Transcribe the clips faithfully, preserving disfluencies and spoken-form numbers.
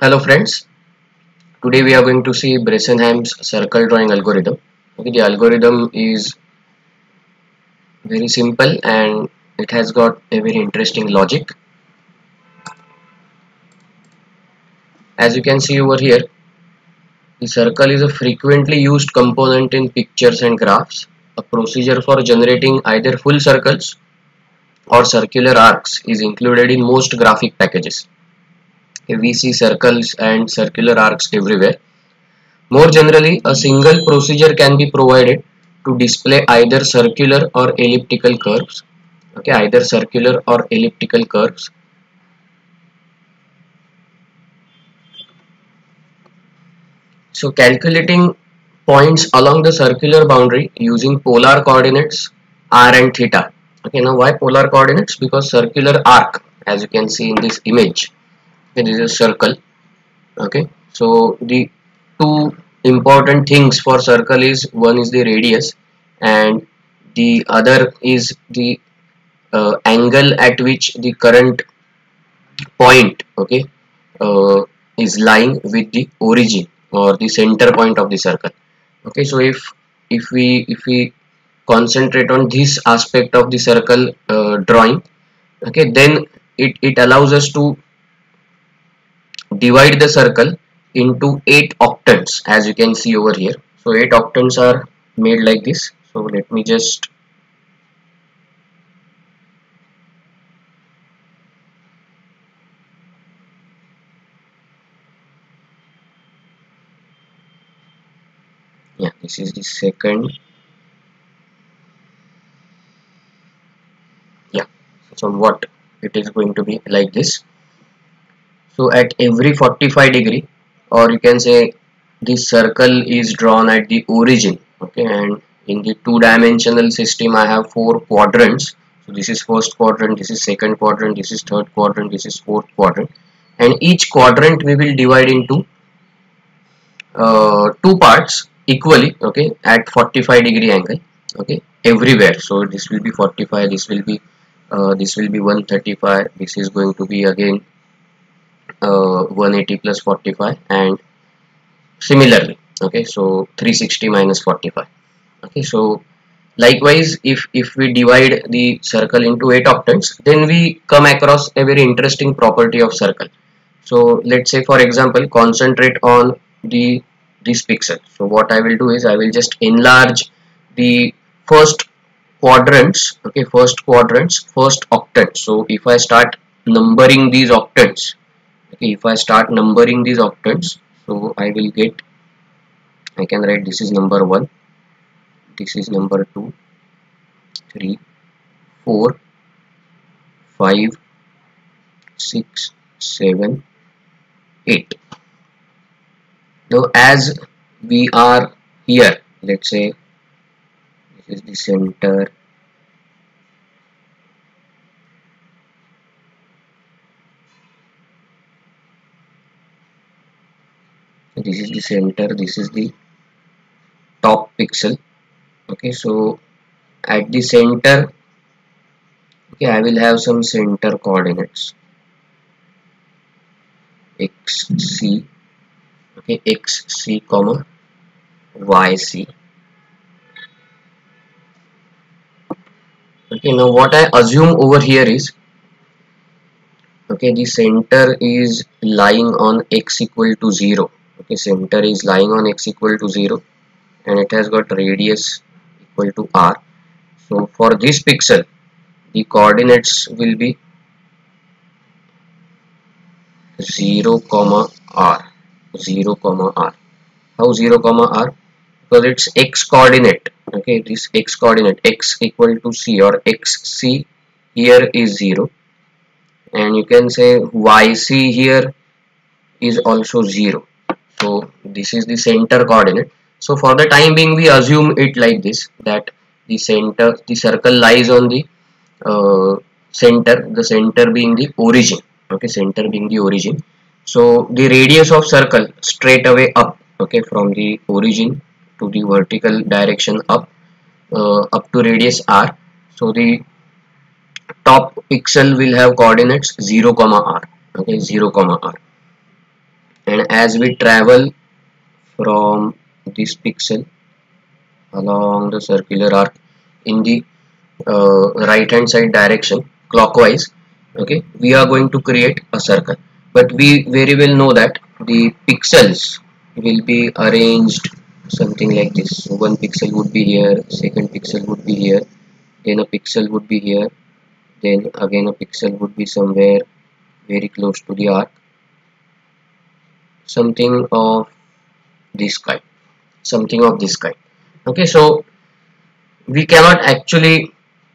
Hello friends, today we are going to see Bressenheim's circle drawing algorithm. Okay, the algorithm is very simple and it has got a very interesting logic. As you can see over here, the circle is a frequently used component in pictures and graphs. A procedure for generating either full circles or circular arcs is included in most graphic packages. Okay, we see circles and circular arcs everywhere. More generally, a single procedure can be provided to display either circular or elliptical curves. Okay, either circular or elliptical curves. So calculating points along the circular boundary using polar coordinates r and theta. Okay, now why polar coordinates? Because circular arc, as you can see in this image, okay, this is a circle. Okay, so the two important things for circle is one is the radius and the other is the uh, angle at which the current point, okay, uh, is lying with the origin or the center point of the circle. Okay, so if if we if we concentrate on this aspect of the circle uh, drawing, okay, then it it allows us to divide the circle into eight octants, as you can see over here. So eight octants are made like this. So let me just yeah, this is the second. Yeah, so what it is going to be like this. So at every forty-five degree, or you can say this circle is drawn at the origin. Okay, and in the two-dimensional system I have four quadrants. So this is first quadrant, this is second quadrant, this is third quadrant, this is fourth quadrant, and each quadrant we will divide into uh, two parts equally, okay, at forty-five degree angle, okay, everywhere. So this will be forty-five, this will be uh, this will be one thirty-five, this is going to be again uh, one eighty plus forty-five, and similarly. Okay, so three sixty minus forty-five. Okay, so likewise, if if we divide the circle into eight octants, then we come across a very interesting property of circle. So let's say, for example, concentrate on the this pixel. So what I will do is I will just enlarge the first quadrants, okay, first quadrants, first octant. So if I start numbering these octants, okay, if I start numbering these octants, so I will get, I can write this is number one, this is number two, three, four, five, six, seven, eight. Now as we are here, let's say this is the center, this is the center, this is the top pixel. Okay, so at the center, okay, I will have some center coordinates xc, okay, xc comma yc. Okay, now what I assume over here is, okay, the center is lying on x equal to zero. Okay, center is lying on x equal to zero and it has got radius equal to r. So for this pixel, the coordinates will be zero comma r, zero comma r. How zero comma r? Because it's x coordinate. Okay, this x coordinate, x equal to c or xc here is zero, and you can say yc here is also zero. So this is the center coordinate. So for the time being we assume it like this, that the center, the circle lies on the uh, center, the center being the origin. Okay, center being the origin. So the radius of circle straight away up, okay, from the origin to the vertical direction up, uh, up to radius r. So the top pixel will have coordinates zero comma r, okay, zero comma r. and as we travel from this pixel along the circular arc in the uh, right hand side direction clockwise, okay, we are going to create a circle, but we very well know that the pixels will be arranged something like this. So one pixel would be here, second pixel would be here, then a pixel would be here, then again a pixel would be somewhere very close to the arc, something of this kind, something of this kind. Okay, so we cannot actually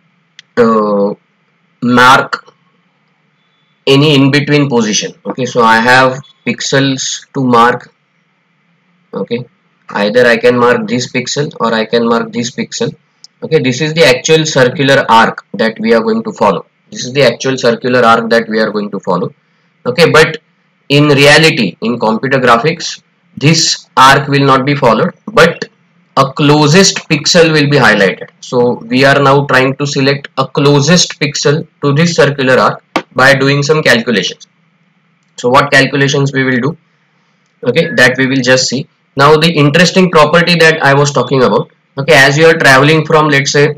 uh, mark any in between position. Okay, so I have pixels to mark. Okay, either I can mark this pixel or I can mark this pixel. Okay, this is the actual circular arc that we are going to follow. This is the actual circular arc that we are going to follow. Okay, but in reality, in computer graphics, this arc will not be followed, but a closest pixel will be highlighted. So we are now trying to select a closest pixel to this circular arc by doing some calculations. So what calculations we will do? Okay, that we will just see. Now the interesting property that I was talking about. Okay, as you are traveling from, let's say,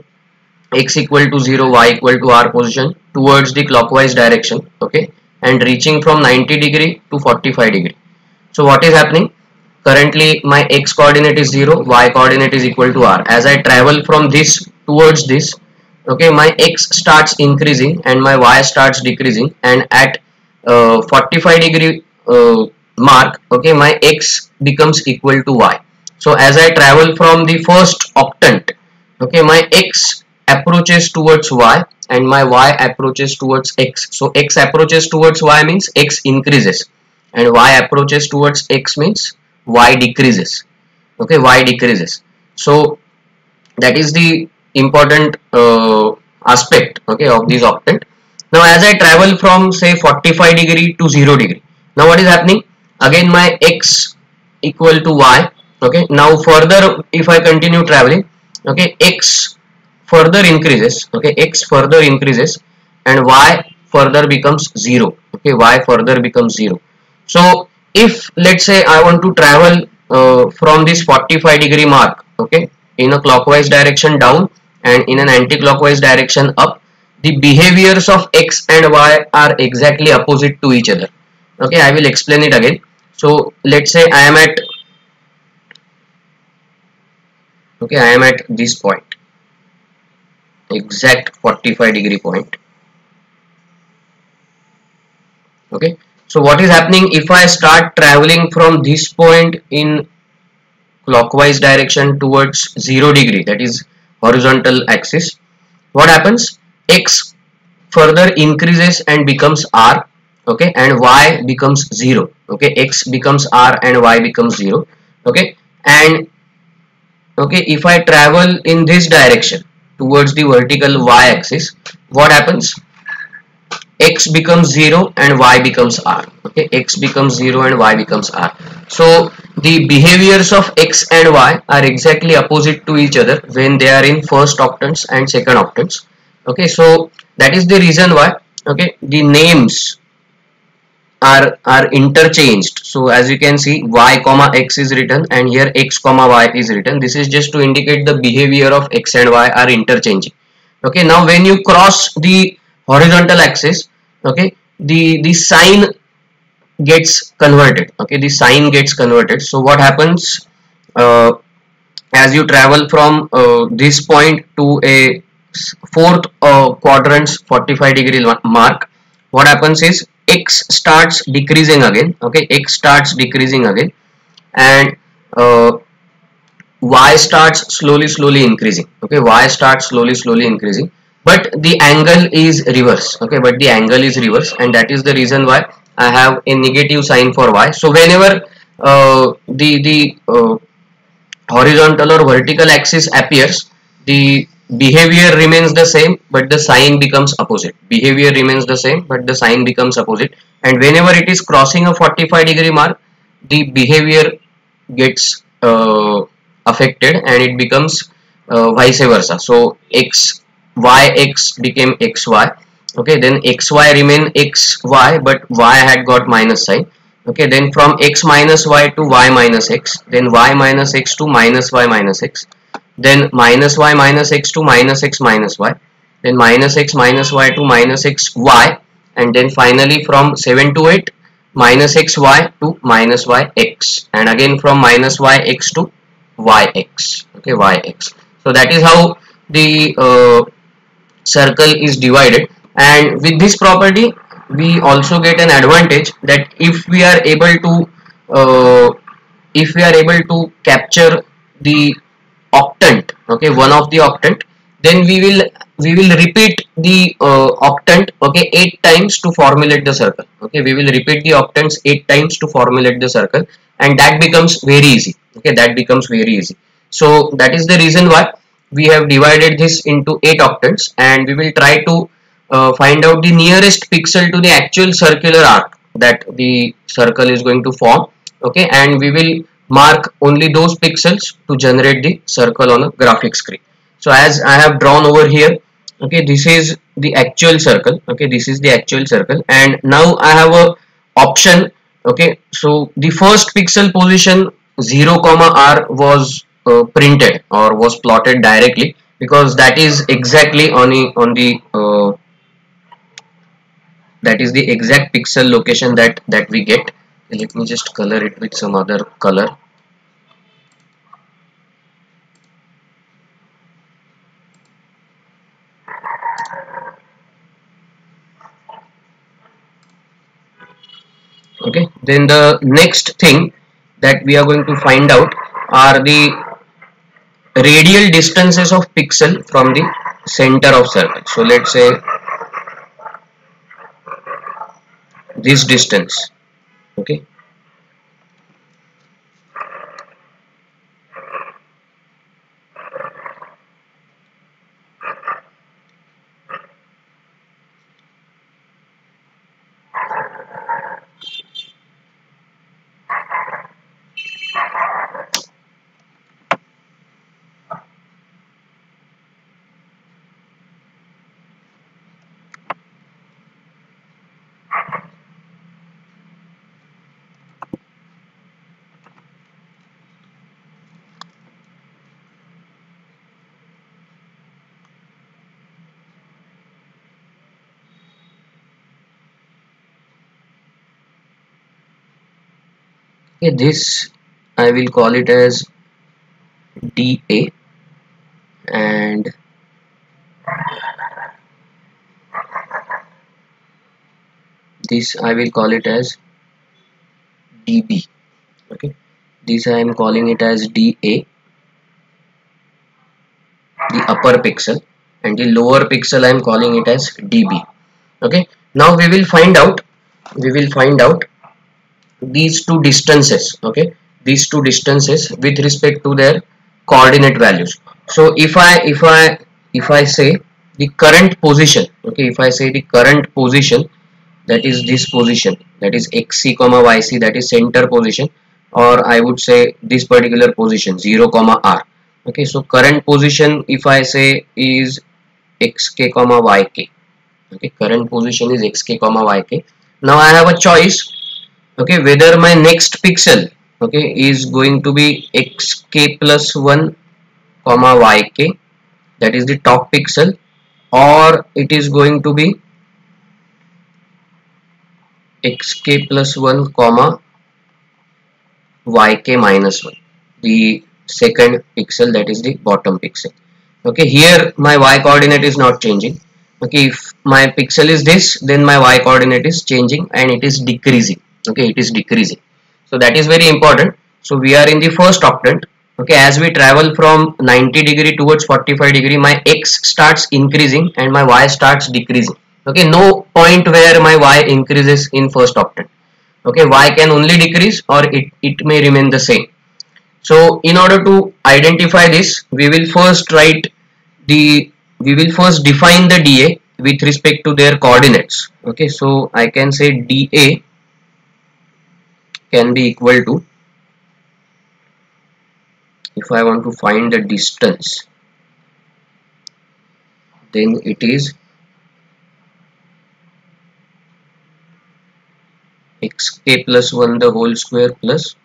x equal to zero, y equal to r position towards the clockwise direction, okay, and reaching from ninety degree to forty-five degree. So what is happening? Currently my x coordinate is zero, y coordinate is equal to r. As I travel from this towards this, okay, my x starts increasing and my y starts decreasing, and at uh, forty-five degree uh, mark, okay, my x becomes equal to y. So as I travel from the first octant, okay, my x approaches towards y and my y approaches towards x. So x approaches towards y means x increases, and y approaches towards x means y decreases. Okay, y decreases. So that is the important uh, aspect, okay, of this octant. Now as I travel from, say, forty-five degree to zero degree, now what is happening? Again my x equal to y. Okay, now further if I continue traveling, okay, x further increases, okay, x further increases and y further becomes zero. Okay, y further becomes zero. So if let's say I want to travel uh, from this forty-five degree mark, okay, in a clockwise direction down and in an anti-clockwise direction up, the behaviors of x and y are exactly opposite to each other. Okay, I will explain it again. So let's say I am at okay I am at this point, exact forty-five degree point. Okay, so what is happening if I start traveling from this point in clockwise direction towards zero degree, that is horizontal axis? What happens? X further increases and becomes r, okay, and y becomes zero. Okay, x becomes r and y becomes zero. Okay, and okay, if I travel in this direction towards the vertical y axis, what happens? X becomes zero and y becomes r. Okay, x becomes zero and y becomes r. So the behaviors of x and y are exactly opposite to each other when they are in first octants and second octants. Okay, so that is the reason why, okay, the names are are interchanged. So as you can see, y comma x is written and here x comma y is written. This is just to indicate the behavior of x and y are interchanging. Okay, now when you cross the horizontal axis, okay, the the sign gets converted. Okay, the sign gets converted. So what happens uh, as you travel from uh, this point to a fourth uh, quadrant's forty-five degree mark, what happens is x starts decreasing again. Okay, x starts decreasing again and uh, y starts slowly slowly increasing. Okay, y starts slowly slowly increasing, but the angle is reverse. Okay, but the angle is reverse, and that is the reason why I have a negative sign for y. So whenever uh, the the uh, horizontal or vertical axis appears, the behavior remains the same but the sign becomes opposite. Behavior remains the same but the sign becomes opposite, and whenever it is crossing a forty-five degree mark, the behavior gets uh, affected and it becomes uh, vice versa. So x yx became xy. Okay, then xy remain xy but y had got minus sign. Okay, then from x minus y to y minus x, then y minus x to minus y minus x, then minus y minus x to minus x minus y, then minus x minus y to minus x y, and then finally from seven to eight minus x y to minus y x, and again from minus y x to y x. Okay, y x. So that is how the uh, circle is divided, and with this property we also get an advantage that if we are able to uh, if we are able to capture the octant, okay, one of the octant, then we will we will repeat the uh, octant, okay, eight times to formulate the circle. Okay, we will repeat the octants eight times to formulate the circle, and that becomes very easy. Okay, that becomes very easy. So that is the reason why we have divided this into eight octants, and we will try to uh, find out the nearest pixel to the actual circular arc that the circle is going to form. Okay, and we will mark only those pixels to generate the circle on a graphic screen. So as I have drawn over here, okay, this is the actual circle. Okay, this is the actual circle, and now I have a option. Okay, so the first pixel position zero comma r was uh, printed or was plotted directly, because that is exactly on the on the uh, that is the exact pixel location that that we get. Let me just color it with some other color. Okay, then the next thing that we are going to find out are the radial distances of pixel from the center of circle. So let's say this distance. Okay, okay, this I will call it as D A, and this I will call it as D B. Okay, this I am calling it as D A, the upper pixel, and the lower pixel I am calling it as D B. Okay, now we will find out we will find out these two distances. Okay, these two distances with respect to their coordinate values. So if I if I if I say the current position, okay, if I say the current position, that is this position, that is xc comma yc, that is center position, or I would say this particular position zero comma r. Okay, so current position if I say is xk comma yk. Okay, current position is xk comma yk. Now I have a choice, okay, whether my next pixel, okay, is going to be xk plus one comma yk, that is the top pixel, or it is going to be xk plus one comma yk minus one, the second pixel, that is the bottom pixel. Okay, here my y coordinate is not changing. Okay, if my pixel is this, then my y coordinate is changing and it is decreasing. Okay, it is decreasing. So that is very important. So we are in the first octant. Okay, as we travel from ninety degree towards forty-five degree, my x starts increasing and my y starts decreasing. Okay, no point where my y increases in first octant. Okay, y can only decrease or it, it may remain the same. So in order to identify this, we will first write the we will first define the D A with respect to their coordinates. Okay, so I can say D A can be equal to, if I want to find the distance, then it is xk plus one the whole square plus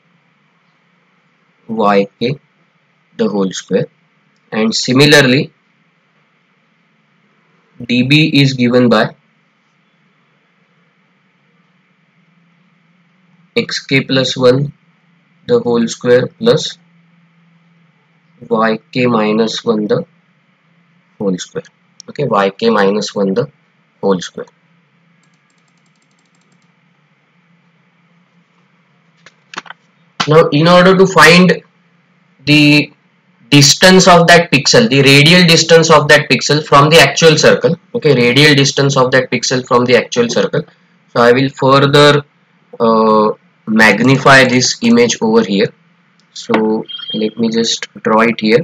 yk the whole square, and similarly db is given by xk plus one the whole square plus yk minus one the whole square. Okay, yk minus one the whole square. Now in order to find the distance of that pixel, the radial distance of that pixel from the actual circle, okay, radial distance of that pixel from the actual circle, so I will further uh, magnify this image over here. So let me just draw it here.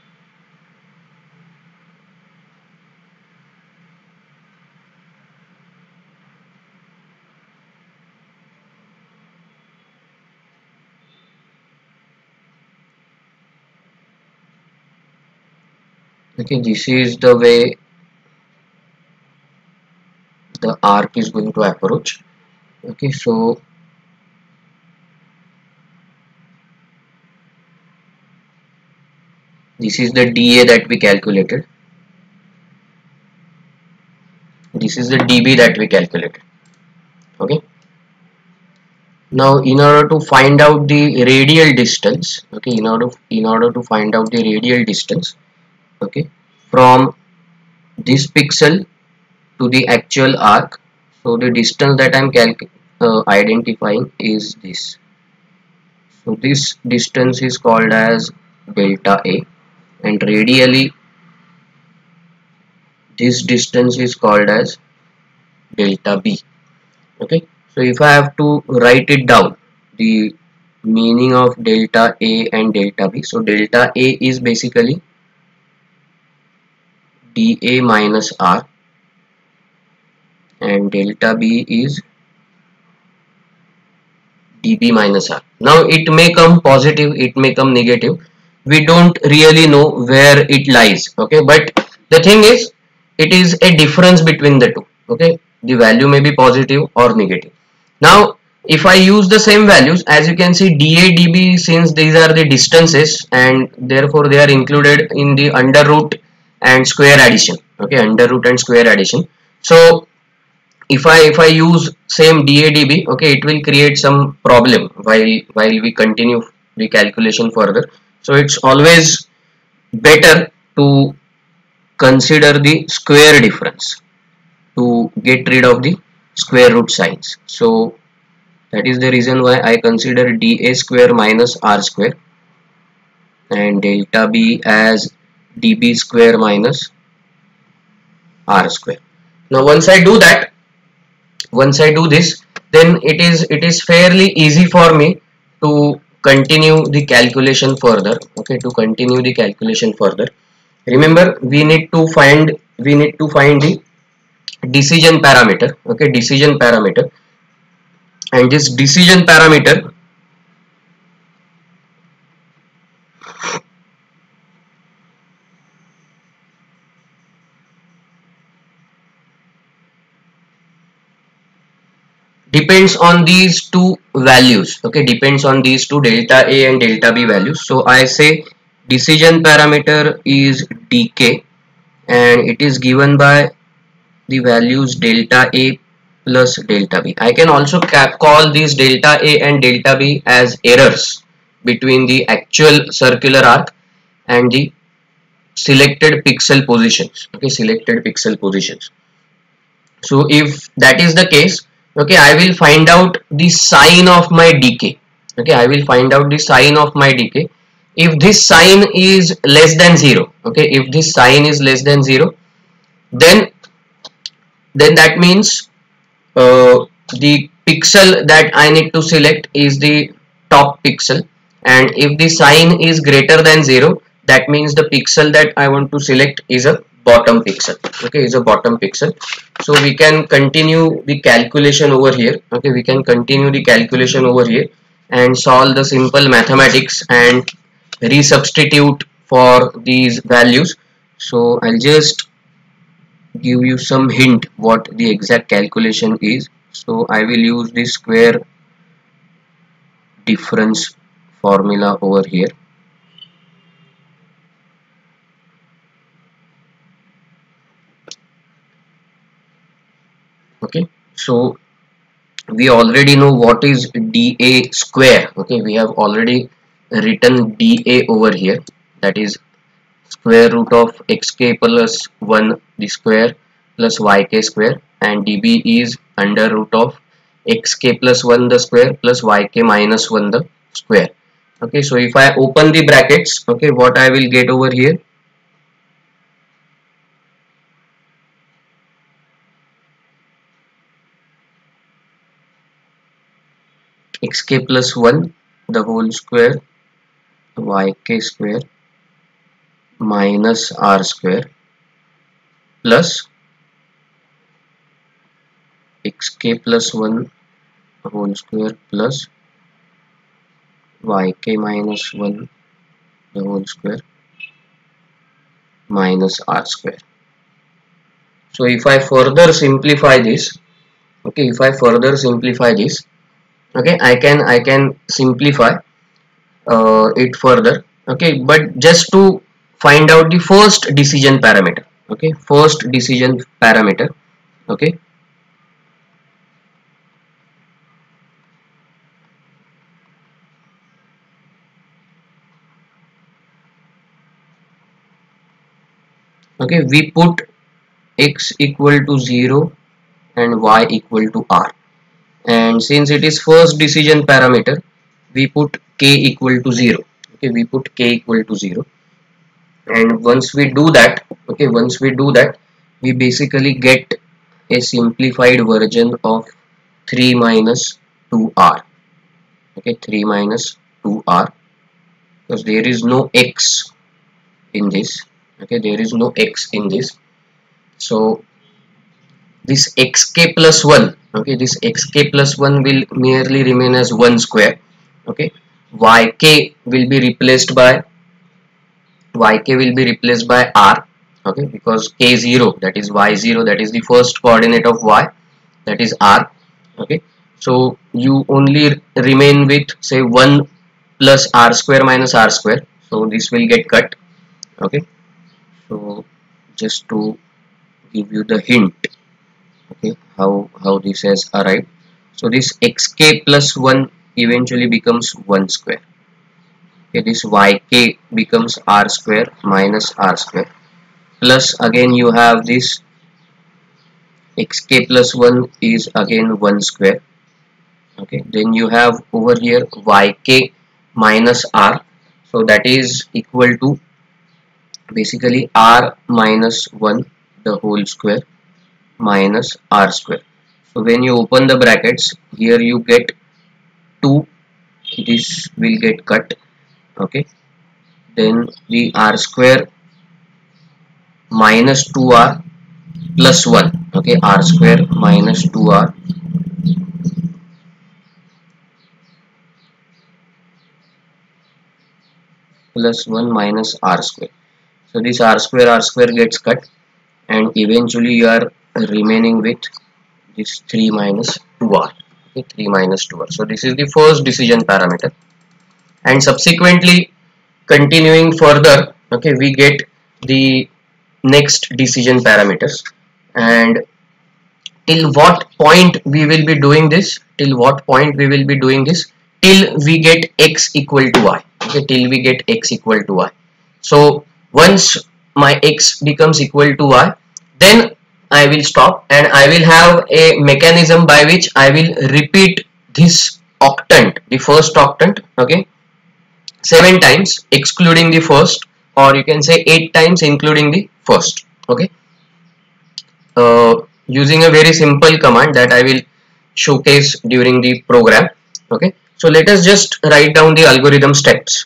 Okay, this is the way the arc is going to approach. Okay, so this is the D A that we calculated. This is the D B that we calculated. Okay. Now, in order to find out the radial distance, okay, in order in order to find out the radial distance, okay, from this pixel to the actual arc, so the distance that I'm uh, identifying is this. So this distance is called as delta A, and radially this distance is called as delta B. Okay, so if I have to write it down, the meaning of delta A and delta B, so delta A is basically dA minus R, and delta B is dB minus R. Now it may come positive, it may come negative, we don't really know where it lies. Okay, but the thing is, it is a difference between the two. Okay, the value may be positive or negative. Now if I use the same values, as you can see, dA, dB, since these are the distances and therefore they are included in the under root and square addition. Okay, under root and square addition. So if I if I use same dA, dB, okay, it will create some problem while while we continue the calculation further. So it's always better to consider the square difference to get rid of the square root signs. So that is the reason why I consider dA square minus R square and delta B as dB square minus R square. Now once I do that, once I do this, then it is it is fairly easy for me to continue the calculation further. Okay, to continue the calculation further. Remember, we need to find we need to find the decision parameter. Okay, decision parameter, and this decision parameter depends on these two values. Okay, depends on these two, delta A and delta B values. So I say decision parameter is dk, and it is given by the values delta A plus delta B. I can also call these delta A and delta B as errors between the actual circular arc and the selected pixel positions. Okay, selected pixel positions. So if that is the case, okay, I will find out the sign of my decay. Okay, I will find out the sign of my decay. If this sign is less than zero, okay, if this sign is less than zero, then then that means uh, the pixel that I need to select is the top pixel, and if the sign is greater than zero, that means the pixel that I want to select is a bottom pixel. Okay, is a bottom pixel. So we can continue the calculation over here. Okay, we can continue the calculation over here and solve the simple mathematics and resubstitute for these values. So I'll just give you some hint what the exact calculation is. So I will use the square difference formula over here. Okay, so we already know what is dA square. Okay, we have already written dA over here, that is square root of xk plus one the square plus yk square, and dB is under root of xk plus one the square plus yk minus one the square. Okay, so if I open the brackets, okay, what I will get over here, xk plus one the whole square yk square minus r square plus xk plus one whole square plus yk minus one the whole square minus r square. So if I further simplify this, okay, if I further simplify this, okay, I can I can simplify uh, it further. Okay, but just to find out the first decision parameter, okay, first decision parameter, okay, okay, we put x equal to zero and y equal to r, and since it is first decision parameter, we put k equal to zero. Okay, we put k equal to zero, and once we do that, okay, once we do that, we basically get a simplified version of three minus two r. Okay, three minus two r, because there is no x in this. Okay, there is no x in this, so this xk plus one, okay, this xk plus one will merely remain as one square. Okay, yk will be replaced by yk will be replaced by r. Okay, because k zero, that is y zero, that is the first coordinate of y, that is r. Okay, so you only remain with say one plus r square minus r square, so this will get cut. Okay, so just to give you the hint, okay, how how this has arrived, so this xk plus one eventually becomes one square. Okay, this yk becomes r square minus r square, plus again you have this xk plus one is again one square. Okay, then you have over here yk minus r, so that is equal to basically r minus one the whole square minus r square. So when you open the brackets, here you get two, this will get cut. Okay, then the r square minus two r plus one. Okay, r square minus two r plus one minus r square. So this r square r square gets cut, and eventually you are remaining with this three minus two r. Okay, three minus two r. So this is the first decision parameter, and subsequently continuing further, okay, we get the next decision parameters. And till what point we will be doing this, till what point we will be doing this, till we get x equal to y. Okay, till we get x equal to y. So once my x becomes equal to y, then I will stop, and I will have a mechanism by which I will repeat this octant, the first octant, okay, seven times excluding the first, or you can say eight times including the first. Okay, uh, using a very simple command that I will showcase during the program. Okay, so let us just write down the algorithm steps.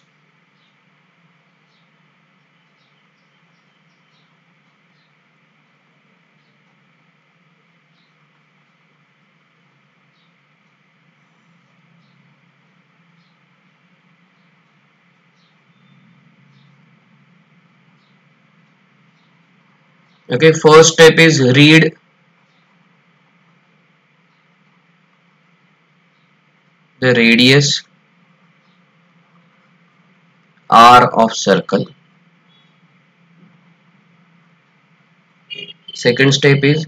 Okay, first step is read the radius r of circle. Second step is,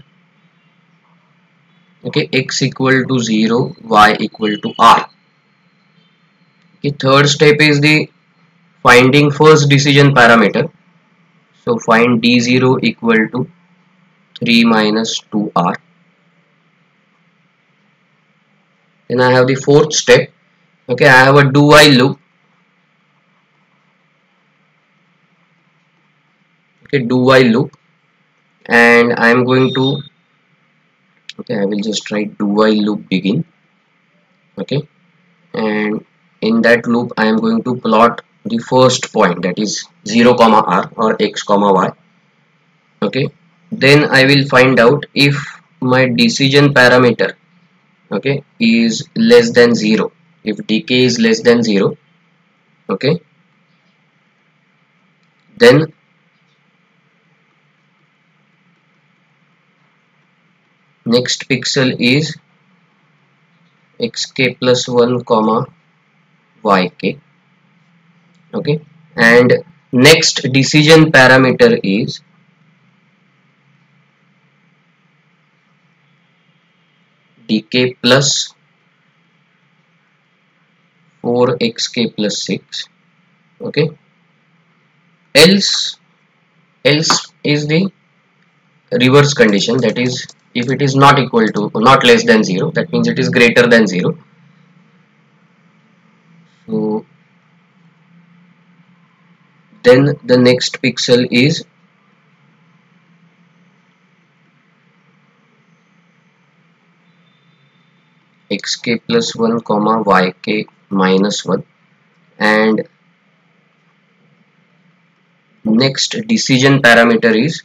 okay, x equal to zero, y equal to r. Okay, third step is the finding first decision parameter. So find d zero equal to three minus two r. Then I have the fourth step. Okay, I have a do while loop. Okay, do while loop, and I am going to, okay, I will just write do while loop begin. Okay, and in that loop I am going to plot the first point, that is zero comma r or x comma y. Okay, then I will find out if my decision parameter, okay, is less than zero. If dk is less than zero, okay, then next pixel is xk plus one comma yk. Okay, and next decision parameter is dk plus four x k plus six. Okay, else else is the reverse condition, that is if it is not equal to, not less than zero, that means it is greater than zero. So then the next pixel is xk plus one comma yk minus one, and next decision parameter is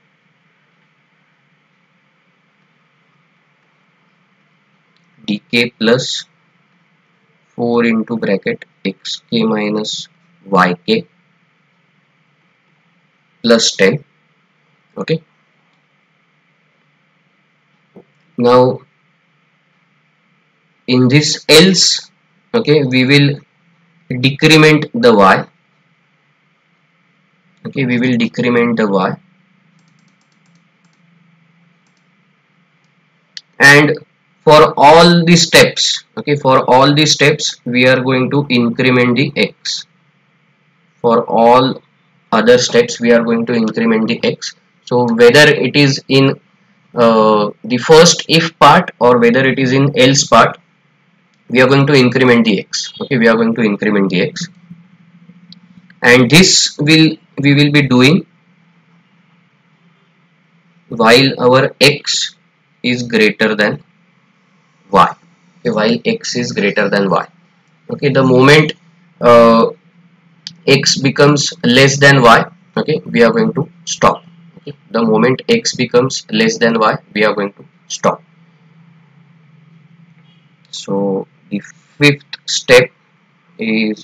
dk plus four into bracket xk minus yk plus ten. Okay, now in this else, okay, we will decrement the y. Okay, we will decrement the y, and for all the steps, okay, for all the steps we are going to increment the x. For all other steps we are going to increment the x. So whether it is in uh, the first if part or whether it is in else part, we are going to increment the x. Okay, we are going to increment the x, and this will we will be doing while our x is greater than y. Okay, while x is greater than y. Okay, the moment uh, x becomes less than y, okay, we are going to stop. Okay, the moment x becomes less than y, we are going to stop. So the fifth step is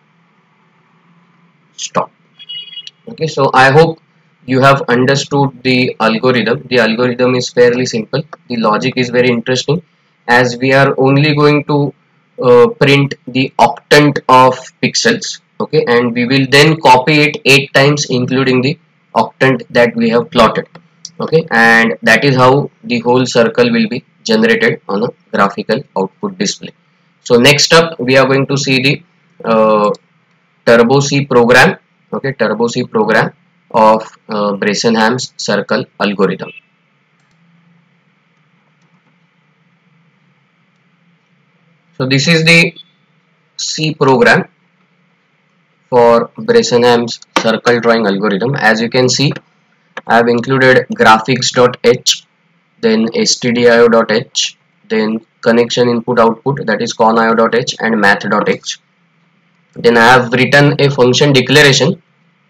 stop. Okay, so I hope you have understood the algorithm. The algorithm is fairly simple. The logic is very interesting, as we are only going to uh, print the octant of pixels. Okay, and we will then copy it eight times including the octant that we have plotted. Okay, and that is how the whole circle will be generated on a graphical output display. So next up we are going to see the uh, Turbo C program. Okay, Turbo C program of uh, Bresenham's circle algorithm. So this is the C program for Bresenham's circle drawing algorithm. As you can see, I have included graphics.h, then stdio.h, then connection input output, that is conio.h, and math.h. Then I have written a function declaration,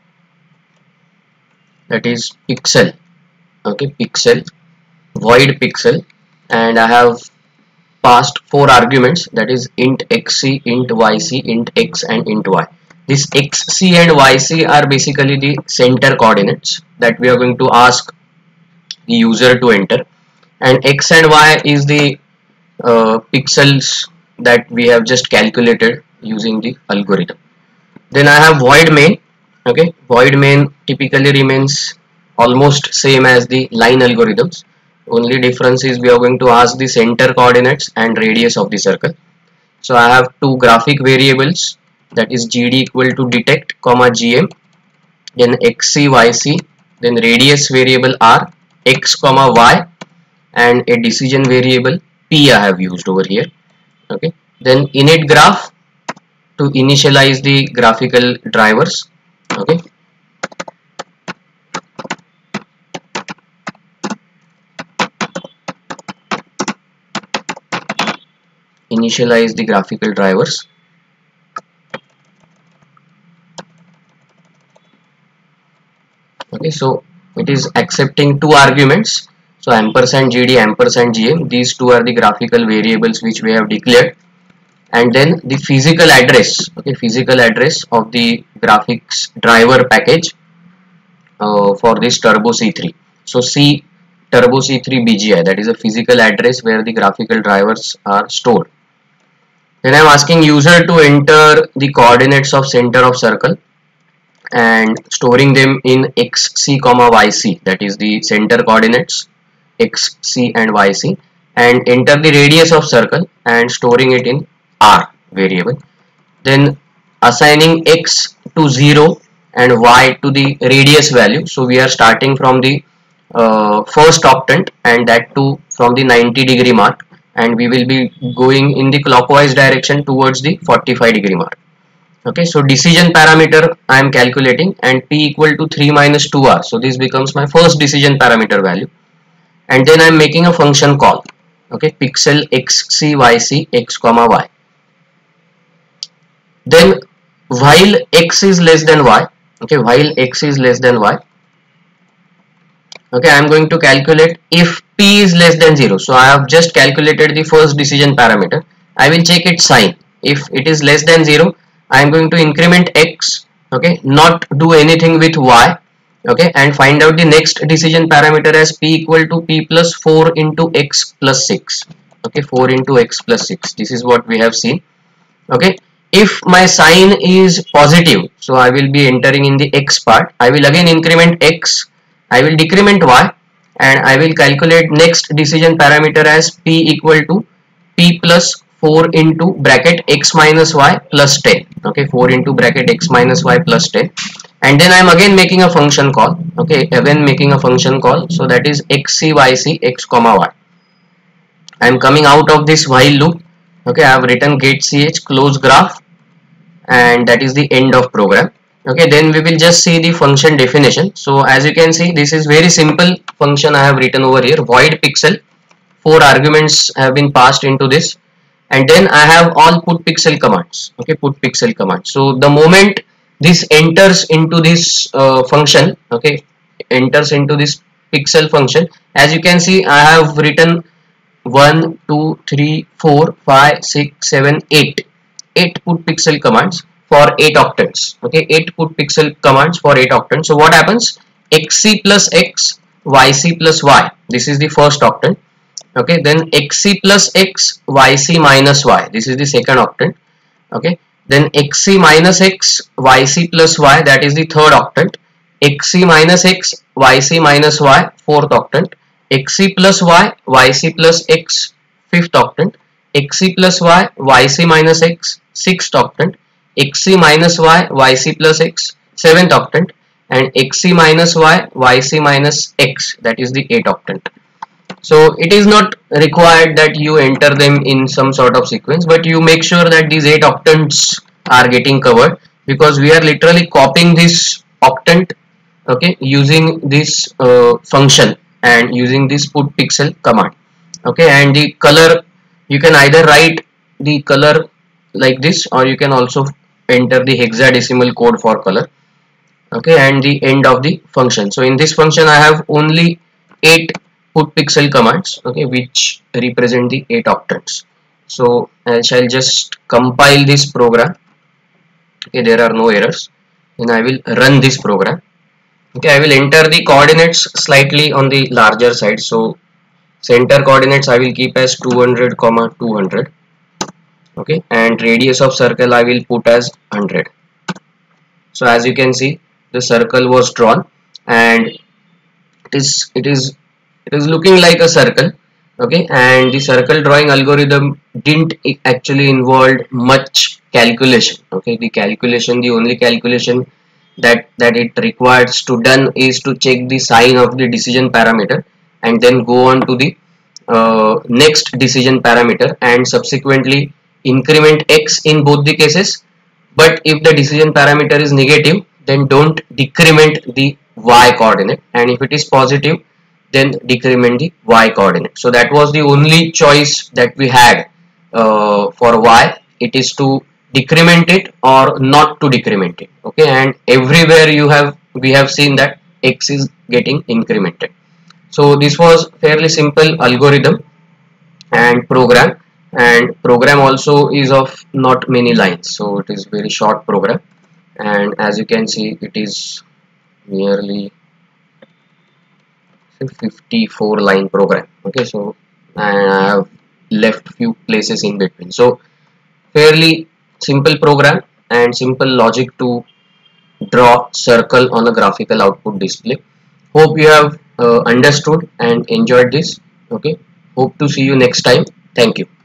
that is pixel. Okay, pixel, void pixel, and I have passed four arguments, that is int xc, int yc, int x, and int y. This xc and yc are basically the center coordinates that we are going to ask the user to enter, and x and y is the uh, pixels that we have just calculated using the algorithm. Then I have void main. Okay, void main typically remains almost same as the line algorithms. Only difference is we are going to ask the center coordinates and radius of the circle. So I have two graphic variables, that is G D equal to detect comma G M, then X C Y C, then radius variable R, X comma Y, and a decision variable P I have used over here. Okay, then init graph to initialize the graphical drivers. Okay, initialize the graphical drivers. Okay, so it is accepting two arguments, so ampersand G D, ampersand G M. These two are the graphical variables which we have declared, and then the physical address. Okay, physical address of the graphics driver package uh, for this Turbo C three. So C Turbo C three B G I, that is a physical address where the graphical drivers are stored. Then I am asking user to enter the coordinates of center of circle and storing them in X C comma Y C, that is the center coordinates X C and Y C, and enter the radius of circle and storing it in R variable. Then assigning X to zero and Y to the radius value. So we are starting from the uh, first octant, and that too from the ninety degree mark, and we will be going in the clockwise direction towards the forty-five degree mark. Okay, so decision parameter I am calculating, and P equal to three minus two R. So this becomes my first decision parameter value, and then I am making a function call. Okay, pixel X C Y C X comma Y. Then while X is less than Y, okay, while X is less than Y, okay, I am going to calculate if P is less than zero. So I have just calculated the first decision parameter. I will check its sign. If it is less than zero, I am going to increment X, okay, not do anything with Y, okay, and find out the next decision parameter as P equal to P plus four into X plus six. Okay, four into X plus six. This is what we have seen. Okay, if my sign is positive, so I will be entering in the X part. I will again increment X, I will decrement Y, and I will calculate next decision parameter as P equal to P plus four into bracket X minus Y plus ten. Okay, four into bracket X minus Y plus ten, and then I am again making a function call. Okay, again making a function call, so that is X C Y C X comma Y. I am coming out of this while loop. Okay, I have written get ch close graph, and that is the end of program. Okay, then we will just see the function definition. So as you can see, this is very simple function I have written over here. Void pixel, four arguments have been passed into this, and then I have all put pixel commands. Okay, put pixel commands. So the moment this enters into this uh, function, okay, enters into this pixel function, as you can see, I have written one, two, three, four, five, six, seven, eight. eight put pixel commands for eight octants. Okay, eight put pixel commands for eight octants. So what happens? X C plus X, Y C plus Y. This is the first octant. Okay, then X C plus X, Y C minus Y. This is the second octant. Okay, then X C minus X, Y C plus Y. That is the third octant. X C minus X, Y C minus Y, fourth octant. X C plus Y, Y C plus X, fifth octant. X C plus Y, Y C minus X, sixth octant. X C minus Y, Y C plus X, seventh octant, and X C minus Y, Y C minus X, that is the eighth octant. So it is not required that you enter them in some sort of sequence, but you make sure that these eight octants are getting covered, because we are literally copying this octant, okay, using this uh, function and using this put pixel command. Okay, and the color, you can either write the color like this, or you can also enter the hexadecimal code for color. Okay, and the end of the function. So in this function I have only eight put pixel commands, okay, which represent the eight octants. So I shall just compile this program. Okay, there are no errors. Then I will run this program. Okay, I will enter the coordinates slightly on the larger side. So center coordinates I will keep as two hundred comma two hundred. okay, and radius of circle I will put as one hundred. So as you can see, the circle was drawn, and it is it is it is looking like a circle, okay, and the circle drawing algorithm didn't actually involve much calculation, okay. The calculation, the only calculation that that it requires to done is to check the sign of the decision parameter and then go on to the uh, next decision parameter and subsequently increment x in both the cases. But if the decision parameter is negative, then don't decrement the y coordinate, and if it is positive, then decrement the y coordinate. So that was the only choice that we had uh, for y. It is to decrement it or not to decrement it, okay, and everywhere you have we have seen that x is getting incremented. So this was fairly simple algorithm and program, and program also is of not many lines, so it is very short program, and as you can see it is nearly fifty-four line program, okay. So and I have left few places in between, so fairly simple program and simple logic to draw circle on a graphical output display. Hope you have uh, understood and enjoyed this, okay. Hope to see you next time. Thank you.